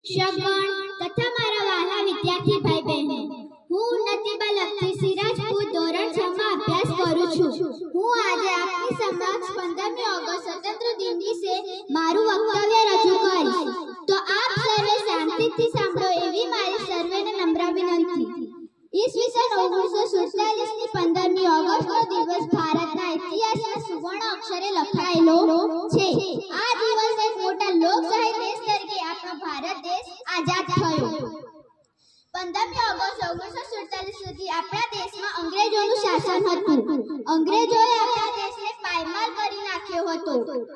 શિક્ષકગણ તથા મારા વહાલા વિદ્યાર્થી ભાઈ બહેનો, હું નતીબા લખી સિરાજપુર ધોરણ 6 માં અભ્યાસ કરું છું. હું આજે આપની સમક્ષ 15મી ઓગસ્ટ સ્વતંત્ર દિન વિશે મારું વક્તવ્ય રજૂ કરીશ. તો આપ સર્વે શાંતિથી સાંભળો એવી મારી સર્વેને નમ્ર વિનંતી. ઈસવીસન 1947 ની 15મી ઓગસ્ટનો દિવસ ભારતના ઇતિહાસમાં સુવર્ણ અક્ષરે લખાયેલો છે. આ દિવસ એક મોટા લોકશાહી દેશ તરીકે આપણો ભારત દેશ આઝાદ થયો. 15મી ઓગસ્ટ 1947 સુધી આપણા દેશમાં અંગ્રેજોનું શાસન હતું. અંગ્રેજોએ આપણા દેશને પાયમાલ કરી નાખ્યો હતો.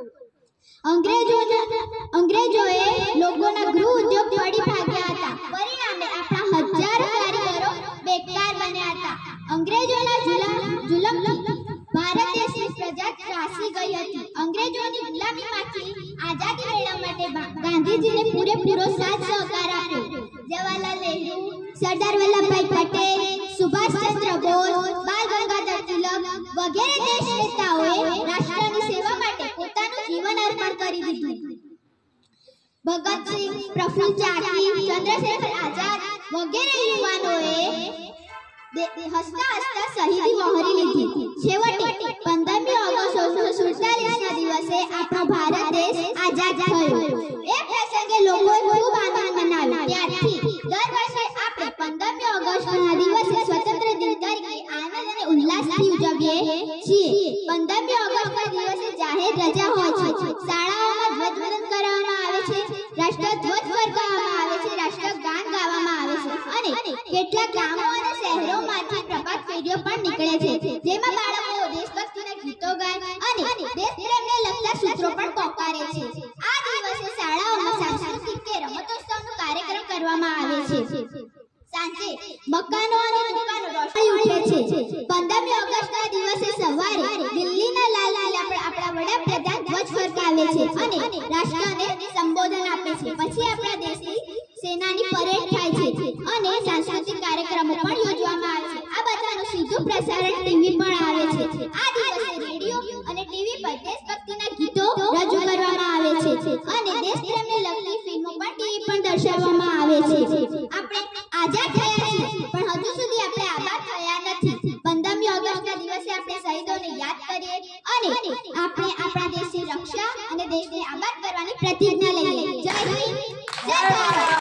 અંગ્રેજોએ લોકોના ગૃહ ઉદ્યોગ તોડી ભાગ્યા હતા. પરિણામે આપણા હજારો કારીગરો બેકાર બન્યા હતા. અંગ્રેજોના જુલમથી ભારત દેશની પ્રજા ત્રાસી ગઈ હતી. અંગ્રેજોની ગુલામીમાંથી આઝાદી મેળવવા માટે ગાંધીજીને પૂરેપૂરો સાથ સહકાર આપ્યો. જવાહરલાલ નહેરુ, સરદાર વલ્લભભાઈ પટેલ, સુભાષચંદ્ર બોઝ, બાલ ગંગાધર તિલક વગેરે દેશ નેતાઓએ રાષ્ટ્રની સેવા માટે પોતાનું જીવન અર્પણ કરી દીધું. ભગતસિંહ, પ્રફુલ્લ ચાકી, ચંદ્રશેખર આઝાદ વગેરે યુવાનોએ હસતા હસતા શહીદી વહોરી લીધી. છેવટે 15મી ઓગસ્ટ 1947 ના દિવસે આપણો ભારત દેશ આઝાદ થયો. એ પ્રસંગે લોકોએ ખૂબ આનંદ મનાવ્યો. ત્યારથી દર વર્ષે આપણે 15મી ઓગસ્ટના દિવસે સ્વતંત્ર દિન તરીકે આનંદ અને ઉલ્લાસથી ઉજવીએ છીએ. 15મી ઓગસ્ટના દિવસે જાહેર રજા હોય છે. શાળાઓમાં ધ્વજવંદન કરવામાં આવે છે, રાષ્ટ્રધ્વજ ફરકાવવામાં આવે છે, રાષ્ટ્રગાન ગાવામાં આવે છે અને કેટલાક ગામો અને શહેરોમાંથી પ્રભાત ફેરીઓ પણ નીકળે છે, જેમાં બાળકો દેશભક્તિના ગીતો ગાય અને દેશપ્રેમને લગતા સૂત્રો પણ પોકારે છે. આ દિવસે શાળાઓમાં સાંસ્કૃતિક કે રમતોત્સવનો કાર્યક્રમ કરવામાં આવે છે. સાંજે મકાનો અને દુકાનો રોશની ઉઠે છે. 15મી ઓગસ્ટના દિવસે સવારે દિલ્હીના લાલ કિલ્લા પર આપણા વડાપ્રધાન ધ્વજ ફરકાવે છે અને રાષ્ટ્ર